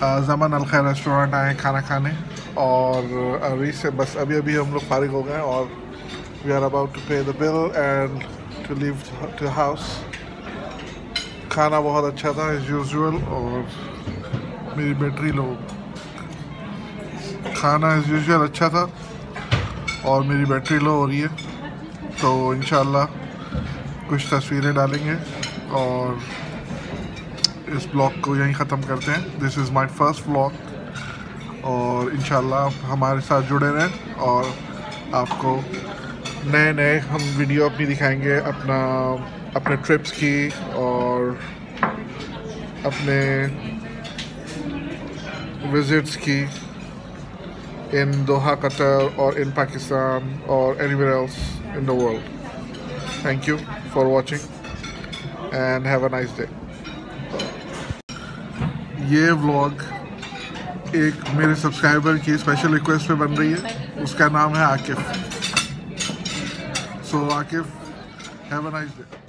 ज़मान अलखैर restaurant आए खाना खाने और अभी से बस अभी हम लोग फारिग हो गए और we are about to pay the bill and to leave to house. खाना बहुत अच्छा था एज यूजुअल और मेरी बैटरी लो। खाना एज यूजुअल अच्छा था और मेरी बैटरी लो हो रही है, तो इंशाल्लाह कुछ तस्वीरें डालेंगे और इस ब्लॉग को यहीं ख़त्म करते हैं। This is my first blog और इंशाल्लाह आप हमारे साथ जुड़े रहें और आपको नए हम वीडियो अपनी दिखाएंगे अपने ट्रिप्स की और अपने विज़िट्स की इन दोहा कतर और इन पाकिस्तान और anywhere else in the world. Thank you for watching and have a nice day. ये व्लॉग एक मेरे सब्सक्राइबर की स्पेशल रिक्वेस्ट पे बन रही है, उसका नाम है Akif. So Akif, have a nice day.